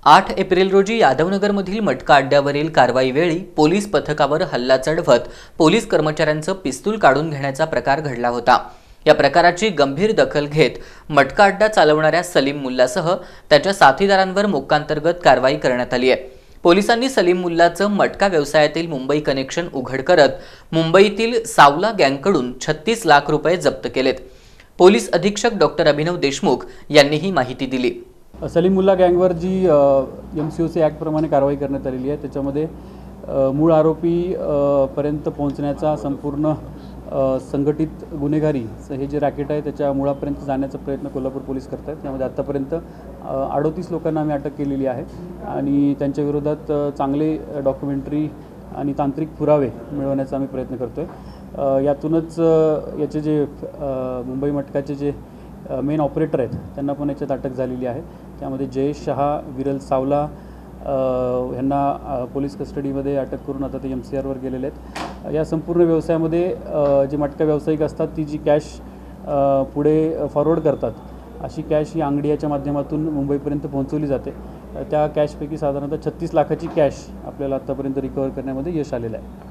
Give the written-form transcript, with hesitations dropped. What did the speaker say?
8 April रोजी यादवनगरमधील मटका अड्ड्यावरील कारवाईवेळी police पथकावर हल्ला चढवत पोलीस कर्मचाऱ्यांचं पिस्तूल काढून घेण्याचा प्रकार घडला होता। या प्रकाराची गंभीर दखल घेत मटका अड्डा चालवणाऱ्या सलीम मुल्लासह त्याच्या साथीदारांवर मोक्कांतर्गत कारवाई करण्यात आली आहे। पोलिसांनी सलीम मुल्लाचं मटका व्यवसायातील मुंबई कनेक्शन उघड करत मुंबईतील सावला गँगकडून 36 लाख रुपये जप्त केलेत। पोलीस अधीक्षक डॉक्टर अभिनव देशमुख यांनी ही माहिती दिली। सलीम मुल्ला गँगवर जी MCOC ॲक्ट प्रमाणे कारवाई करण्यात आलेली आहे, त्याच्यामध्ये मूळ आरोपी पर्यंत पोहोचण्याचा संपूर्ण संघटित गुन्हेगारी हे जे रॅकेट आहे त्याच्या मुळापर्यंत जाण्याचा प्रयत्न कोल्हापूर पोलीस करत आहेत। त्यामध्ये आतापर्यंत 38 लोकांना आम्ही अटक केलेली आहे आणि त्यांच्या विरोधात चांगले डॉक्युमेंटरी आणि तांत्रिक पुरावे मिळवण्याचा आम्ही प्रयत्न करतोय। यातूनच याचे जे मुंबई मटकाचे जे मेन ऑपरेटर आहेत त्यांना पण याच्यात अटक झालेली आहे। त्यामध्ये जयेश शहा, विरल सावला यांना पोलीस कस्टडीमध्ये अटक करून आता ते MCRवर गेलेले आहेत। या संपूर्ण व्यवसायामध्ये जे मटका व्यावसायिक असतात ती जी कॅश पुढे फॉरवर्ड करतात, अशी कॅश ही अंगडियाच्या माध्यमातून मुंबईपर्यंत पोहोचवली जाते। त्या कॅशपैकी साधारणतः 36 लाखाची कॅश आपल्याला आतापर्यंत रिकवर करण्यामध्ये यश आलेलं आहे।